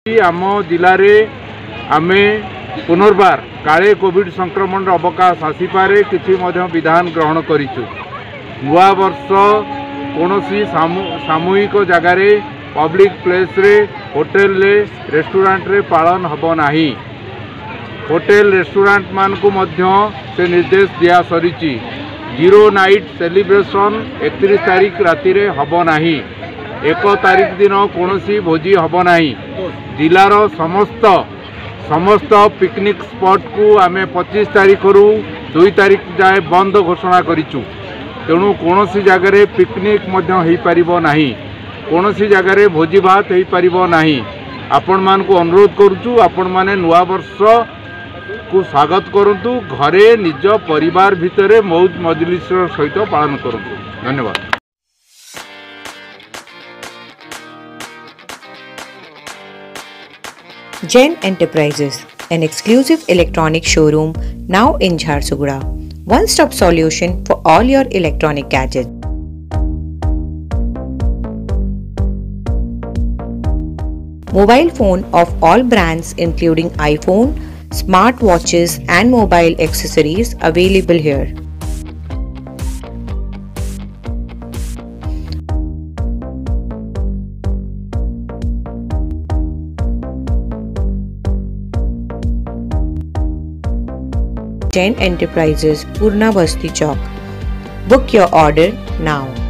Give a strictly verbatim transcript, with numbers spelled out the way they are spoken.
आम जिले में आमे पुनर्बार काले कोविड संक्रमण अवकाश आसीपे किसी विधान ग्रहण करूँ। नुआ वर्ष कौन सामूहिक जगार पब्लिक प्लेस रे होटेल रे रेस्टोरेंट रे पालन हब नाही। होटेल रेस्टोरेंट मान को मध्य से निर्देश दिया सरी। जीरो नाइट सेलिब्रेशन इकतीस तारीख राति रे हब नाही। एक तारीख दिन कौन भोजी हब नाही। जिलार समस्त समस्त पिकनिक स्पॉट को आमे पच्चीस तारीख रु दुई तारीख जाए बंद घोषणा करिचु। तेणु कौन जगार पिकनिक हो पारिबो नाही, कौन जगार भोजी भात हो पारिबो नाही। आपण मान को अनुरोध करुचु, आपण माने नुआ वर्ष को स्वागत करंतु, घरे निज परिवार भितरे मौज मजलिस सहित पालन करंतु। धन्यवाद। Jen Enterprises, an exclusive electronic showroom now in Jharsuguda. One-stop solution for all your electronic gadgets. Mobile phone of all brands including iPhone, smart watches and mobile accessories available here. Jen Enterprises, Purna Basti Chowk. Book your order now.